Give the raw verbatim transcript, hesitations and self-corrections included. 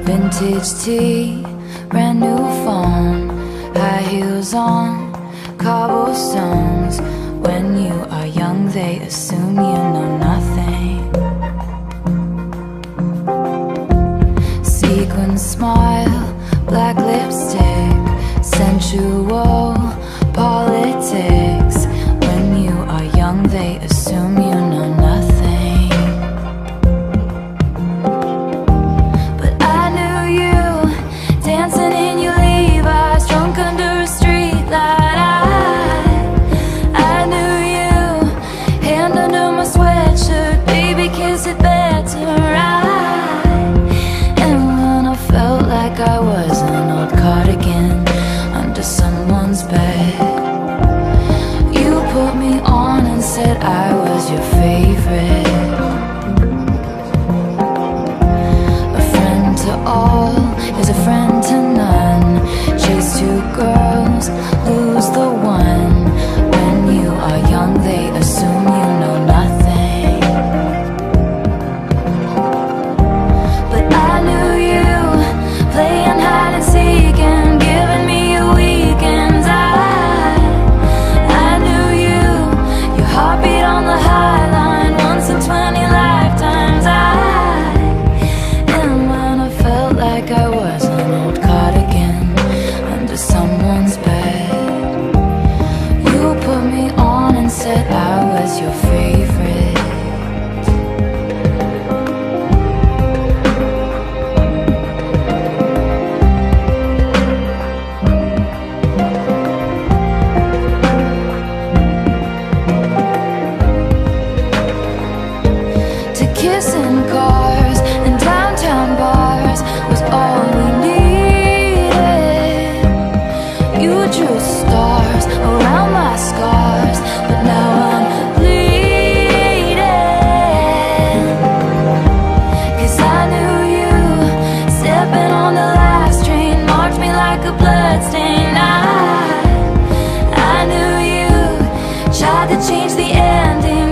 Vintage tea, brand new phone, high heels on, cobblestones. When you are young, they assume you know nothing. Sequin smile, black lipstick, sensual politics. When you are young, they assume you know nothing. But I knew you, dancing in your Levi's, drunk under a street light. I, I knew you, hand under my sweatshirt, baby, kiss it better. I, and when I felt like I was an old cardigan under someone's bed, you put me on and said I was your favorite. A friend to all is a friend to none. Chase two girls, lose the one. When you are young, they assume you know nothing. But I knew you, playing hide and seek and giving me your weekends. I, I knew you, your heartbeat on the high line, once in twenty lifetimes. I, and when I felt like I was an old cardigan under someone's bed, you put me on and said I was your favorite. To kiss in cars and downtown bars was all we needed. You drew stars around my scars, but now I'm bleeding. Cause I knew you, stepping on the last train, marked me like a bloodstain. I, I knew you, tried to change the ending,